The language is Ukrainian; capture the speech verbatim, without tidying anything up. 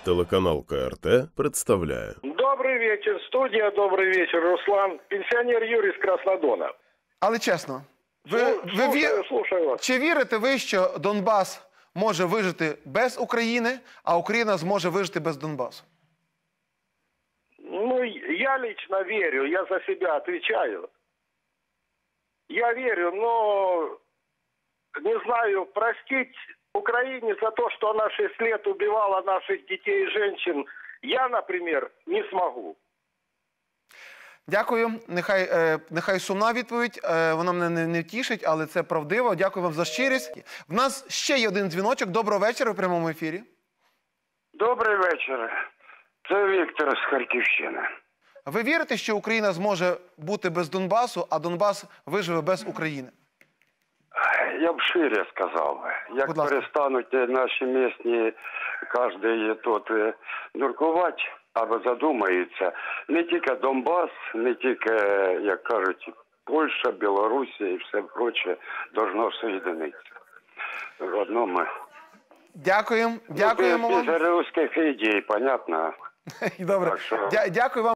Телеканал К Р Т представляє. Добрый вечер, студия, добрый вечер, Руслан. Пенсионер Юрий з Краснодона. Але чесно, ви, Слушаю, ви ві... слушаю вас. чи вірите ви, що Донбас може вижити без України, а Україна зможе вижити без Донбасу? Ну, я лично верю, я за себя отвечаю. Я верю, но не знаю, простить Украине за то, что она шесть лет убивала наших детей и женщин, я, например, не смогу. Дякую. Нехай, е, нехай сумна відповідь, е, вона мене не, не втішить, але це правдиво. Дякую вам за щирість. В нас ще є один дзвіночок. Доброго вечора у прямому ефірі. Добрий вечір. Це Віктор з Харківщини. Ви вірите, що Україна зможе бути без Донбасу, а Донбас виживе без України? Я б шире сказав. Як Будь ласка. перестануть наші місні, кожен тут дуркувати або задумається, не тільки Донбас, не тільки, як кажуть, Польща, Білорусія і все проче должно соєдинитися. В одному. Дякуємо. Дякуємо Ну, без, вам. без русських ідей, понятно. Добре. Так що... Дя- Дякую вам.